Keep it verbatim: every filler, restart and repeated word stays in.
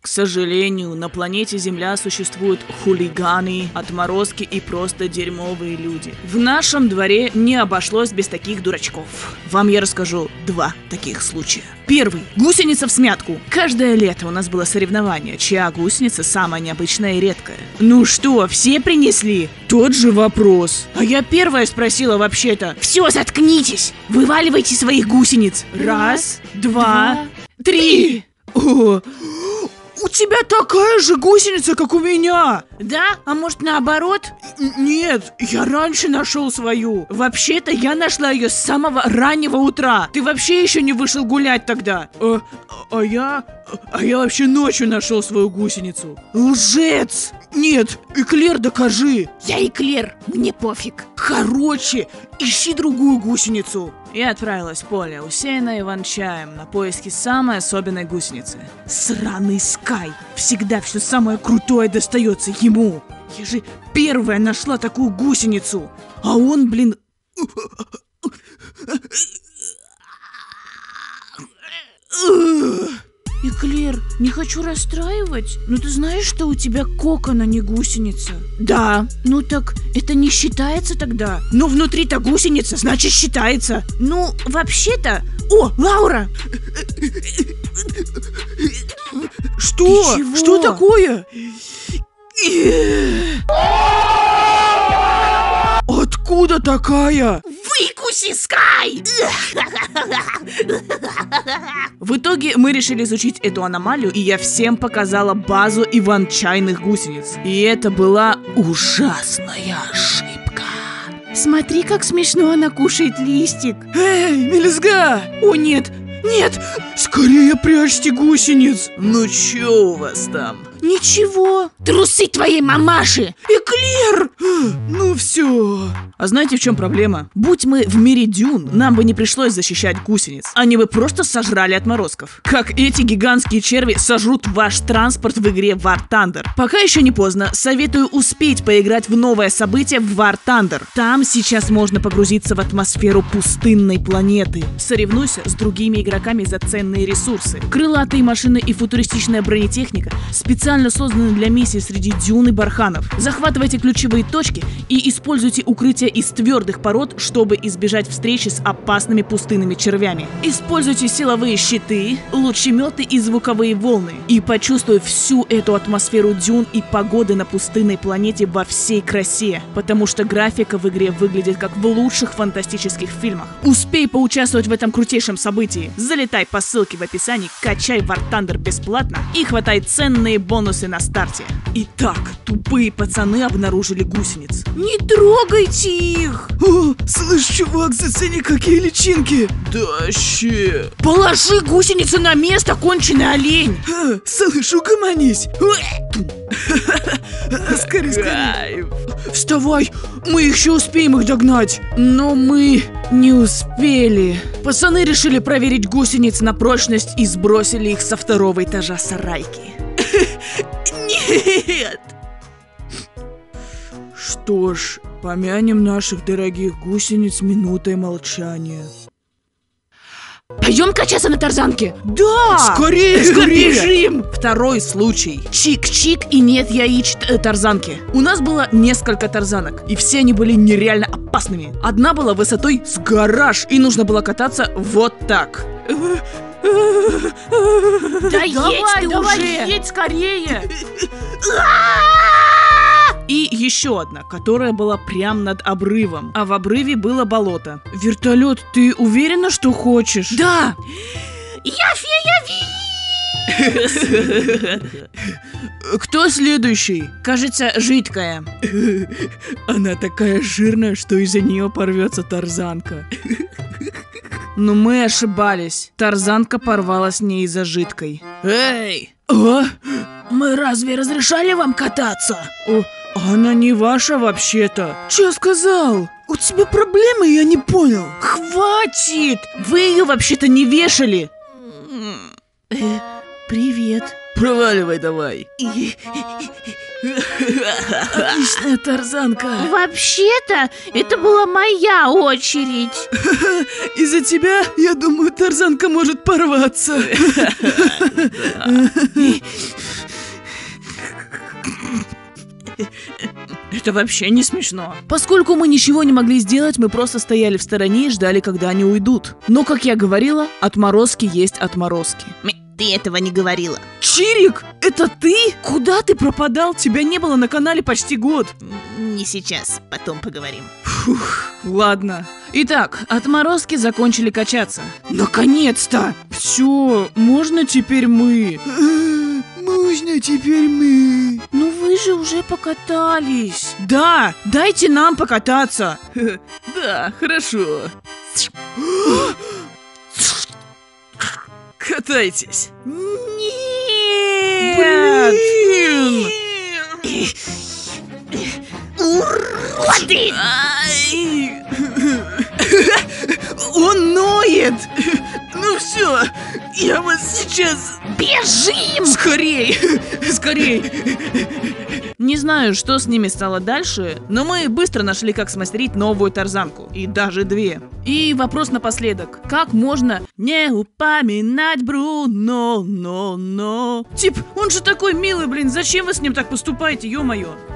К сожалению, на планете Земля существуют хулиганы, отморозки и просто дерьмовые люди. В нашем дворе не обошлось без таких дурачков. Вам я расскажу два таких случая. Первый. Гусеница всмятку. Каждое лето у нас было соревнование, чья гусеница самая необычная и редкая. Ну что, все принесли? Тот же вопрос. А я первая спросила вообще-то. Все, заткнитесь! Вываливайте своих гусениц. Раз, два, три. О, у тебя такая же гусеница, как у меня. Да? А может наоборот? Нет, я раньше нашел свою. Вообще-то я нашла ее с самого раннего утра. Ты вообще еще не вышел гулять тогда. А, а я... А я вообще ночью нашел свою гусеницу. Лжец! Нет, Эклер, докажи. Я Эклер, мне пофиг. Короче, ищи другую гусеницу. Я отправилась в поле, усеянное иван-чаем, на поиски самой особенной гусеницы. Сраный Скай. Всегда все самое крутое достается ему. Я же первая нашла такую гусеницу. А он, блин... Эклер, не хочу расстраивать, но ты знаешь, что у тебя кокон, а не гусеница? Да. Ну так это не считается тогда? Ну внутри-то гусеница, значит считается. Ну, вообще-то... О, Лаура! Что? Ничего. Что такое? Откуда такая? Выкуси, Скай! В итоге мы решили изучить эту аномалию, и я всем показала базу иван-чайных гусениц. И это была ужасная ошибка. Смотри, как смешно она кушает листик. Эй, мелюзга! О, нет! Нет! Скорее прячьте гусениц! Ну чё у вас там? Ничего. Трусы твоей мамаши! Эклер! Ну все. А знаете, в чем проблема? Будь мы в мире дюн, нам бы не пришлось защищать гусениц. Они бы просто сожрали отморозков. Как эти гигантские черви сожрут ваш транспорт в игре War Thunder. Пока еще не поздно, советую успеть поиграть в новое событие в War Thunder. Там сейчас можно погрузиться в атмосферу пустынной планеты. Соревнуйся с другими игроками за ценные ресурсы. Крылатые машины и футуристичная бронетехника специально созданы для миссий среди дюн и барханов. Захватывайте ключевые точки и используйте укрытия из твердых пород, чтобы избежать встречи с опасными пустынными червями. Используйте силовые щиты, лучеметы и звуковые волны. И почувствуй всю эту атмосферу дюн и погоды на пустынной планете во всей красе. Потому что графика в игре выглядит как в лучших фантастических фильмах. Успей поучаствовать в этом крутейшем событии. Залетай по ссылке в описании, качай War Thunder бесплатно и хватай ценные бонусы на старте. Итак, тупые пацаны обнаружили гусениц. Не трогайте их! О, слышь, чувак, зацени, какие личинки! Да щи! Положи гусеницу на место, конченый олень! А, слышь, угомонись! Скорей, скорей! Вставай, мы еще успеем их догнать! Но мы не успели. Пацаны решили проверить гусениц на прочность и сбросили их со второго этажа сарайки. Нет! Что ж, помянем наших дорогих гусениц минутой молчания. Пойдем качаться на тарзанке? Да! Скорее, скорее! Бежим! Второй случай. Чик-чик и нет яич тарзанки. У нас было несколько тарзанок, и все они были нереально опасными. Одна была высотой с гараж, и нужно было кататься вот так. Да едь ты давай, уже! Едь скорее! И еще одна, которая была прям над обрывом. А в обрыве было болото. Вертолет, ты уверена, что хочешь? Да! Я фея Ви! Кто следующий? Кажется, жидкая. Она такая жирная, что из-за нее порвется тарзанка. Но мы ошибались. Тарзанка порвалась не из-за жидкой. Эй! А? Мы разве разрешали вам кататься? О, она не ваша вообще-то. Че сказал? У тебя проблемы, я не понял. Хватит! Вы ее вообще-то не вешали. Э, привет. Проваливай давай. Отличная тарзанка. Вообще-то, это была моя очередь. Из-за тебя, я думаю, тарзанка может порваться. Это вообще не смешно. Поскольку мы ничего не могли сделать, мы просто стояли в стороне и ждали, когда они уйдут. Но, как я говорила, отморозки есть отморозки. Ты этого не говорила. Чирик, это ты? Куда ты пропадал? Тебя не было на канале почти год. Не сейчас, потом поговорим. Фух, ладно. Итак, отморозки закончили качаться. Наконец-то! Все, можно теперь мы? Можно теперь мы? Ну вы же уже покатались. Да, дайте нам покататься. Да, хорошо. Катайтесь. Нет! Блин! Уроды! Ай! Он ноет! Ну все, я вас сейчас... Бежим! Скорей! Скорей! Не знаю, что с ними стало дальше, но мы быстро нашли, как смастерить новую тарзанку. И даже две. И вопрос напоследок. Как можно не упоминать Бруно, но, но? Тип, он же такой милый, блин, зачем вы с ним так поступаете, ё-моё?